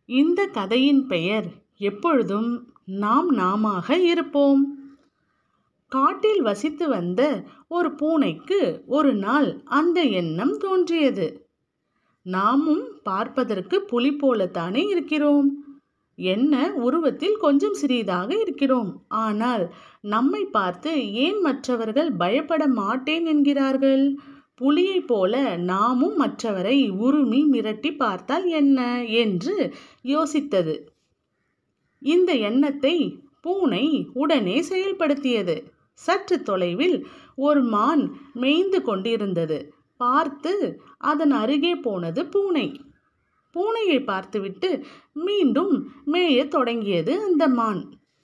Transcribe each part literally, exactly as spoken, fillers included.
இந்த கதையின் பெயர் எப்பொழுதும் நாம் நாமாக இருப்போம். காட்டில் வசித்து வந்த ஒரு பூனைக்கு ஒரு நாள் அந்த எண்ணம் தோன்றியது. நாமும் பார்ப்பதற்கு புலி போலத்தானே இருக்கிறோம். என்ன உருவத்தில் கொஞ்சம் சிறியதாக இருக்கிறோம். ஆனால் நம்மை பார்த்து ஏன் மற்றவர்கள் பயப்பட மாட்டேன் என்கிறார்கள்? புலியை போல நாமும் மற்றவரை உருமி மிரட்டி பார்த்தால் என்ன என்று யோசித்தது. இந்த எண்ணத்தை பூனை உடனே செயல்படுத்தியது. சற்று தொலைவில் ஒரு மான் மேய்ந்து கொண்டிருந்தது. பார்த்து அதன் அருகே போனது பூனை. பூனையை பார்த்துவிட்டு மீண்டும் மேய தொடங்கியது அந்த மான்.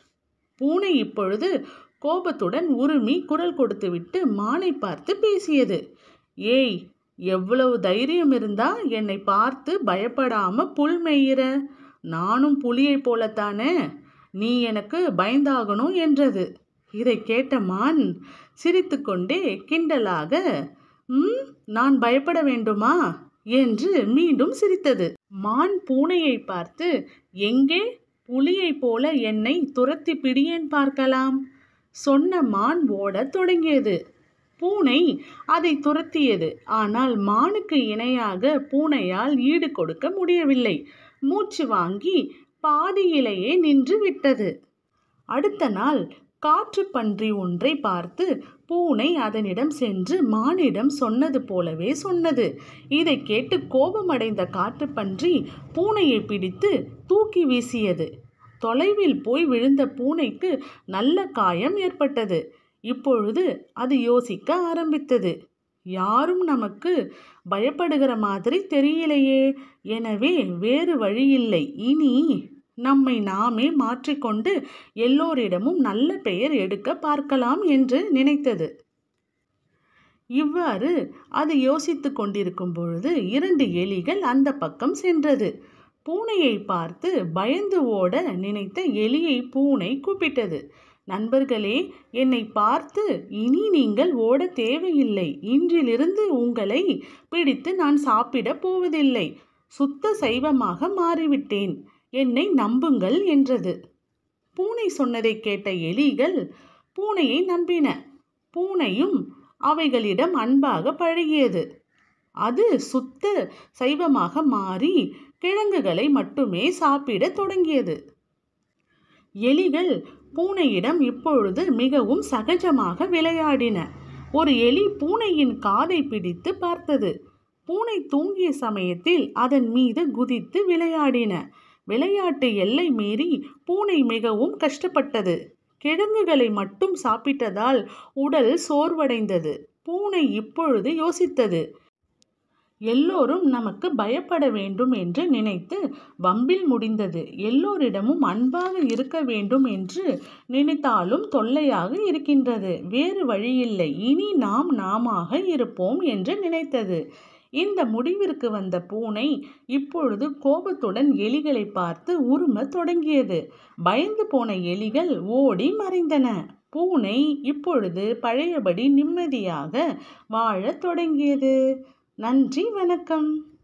பூனை இப்பொழுது கோபத்துடன் உருமி குரல் கொடுத்துவிட்டு மானை பார்த்து பேசியது. ஏய், எவ்வளவு தைரியம் இருந்தா என்னை பார்த்து பயப்படாம புல் மேயிற? நானும் புலியை போலத்தானே, நீ எனக்கு பயந்தாகணும் என்றது. இதை கேட்ட மான் சிரித்து கொண்டே கிண்டலாக, ம் நான் பயப்பட வேண்டுமா என்று மீண்டும் சிரித்தது. மான் பூனையை பார்த்து, எங்கே புலியை போல என்னை துரத்தி பிடியேன் பார்க்கலாம். சொன்ன மான் ஓடத் தொடங்கியது. பூனை அதை துரத்தியது. ஆனால் மானுக்கு இணையாக பூனையால் ஈடு கொடுக்க முடியவில்லை. மூச்சு வாங்கி பாதியிலேயே நின்று விட்டது. அடுத்த நாள் காற்று பன்றி ஒன்றை பார்த்து பூனை அதனிடம் சென்று மானிடம் சொன்னது போலவே சொன்னது. இதை கேட்டு கோபமடைந்த காற்று பன்றி பூனையை பிடித்து தூக்கி வீசியது. தொலைவில் போய் விழுந்த பூனைக்கு நல்ல காயம் ஏற்பட்டது. இப்பொழுது அது யோசிக்க ஆரம்பித்தது. யாரும் நமக்கு பயப்படுகிற மாதிரி தெரியலையே, எனவே வேறு வழியில்லை. இனி நம்மை நாமே மாற்றிக்கொண்டு எல்லோரிடமும் நல்ல பெயர் எடுக்க பார்க்கலாம் என்று நினைத்தது. இவ்வாறு அது யோசித்து கொண்டிருக்கும் பொழுது இரண்டு எலிகள் அந்த பக்கம் சென்றது. பூனையை பார்த்து பயந்து ஓட நினைத்த எலியை பூனை கூப்பிட்டது. நண்பர்களே, என்னை பார்த்து இனி நீங்கள் ஓட தேவையில்லை. இன்றிலிருந்து உங்களை பிடித்து நான் சாப்பிட போவதில்லை. சுத்த சைவமாக மாறிவிட்டேன். என்னை நம்புங்கள் என்றது. பூனை சொன்னதை கேட்ட எலிகள் பூனையை நம்பின. பூனையும் அவைகளிடம் அன்பாக பழகியது. அது சுத்த சைவமாக மாறி கிழங்குகளை மட்டுமே சாப்பிட தொடங்கியது. எலிகள் பூனையிடம் இப்பொழுது மிகவும் சகஜமாக விளையாடின. ஒரு எலி பூனையின் காதை பிடித்து பார்த்தது. பூனை தூங்கிய சமயத்தில் அதன் மீது குதித்து விளையாடின. விளையாட்டு எல்லை மீறி பூனை மிகவும் கஷ்டப்பட்டது. கிழங்குகளை மட்டும் சாப்பிட்டதால் உடல் சோர்வடைந்தது. பூனை இப்பொழுது யோசித்தது, எல்லோரும் நமக்கு பயப்பட வேண்டும் என்று நினைத்து வம்பில் முடிந்தது. எல்லோரிடமும் அன்பாக இருக்க வேண்டும் என்று நினைத்தாலும் தொல்லையாக இருக்கின்றது. வேறு வழியில்லை. இனி நாம் நாமாக இருப்போம் என்று நினைத்தது. இந்த முடிவிற்கு வந்த பூனை இப்பொழுது கோபத்துடன் எலிகளை பார்த்து உரும தொடங்கியது. பயந்து போன எலிகள் ஓடி மறைந்தன. பூனை இப்பொழுது பழையபடி நிம்மதியாக வாழத் தொடங்கியது. நன்றி, வணக்கம்.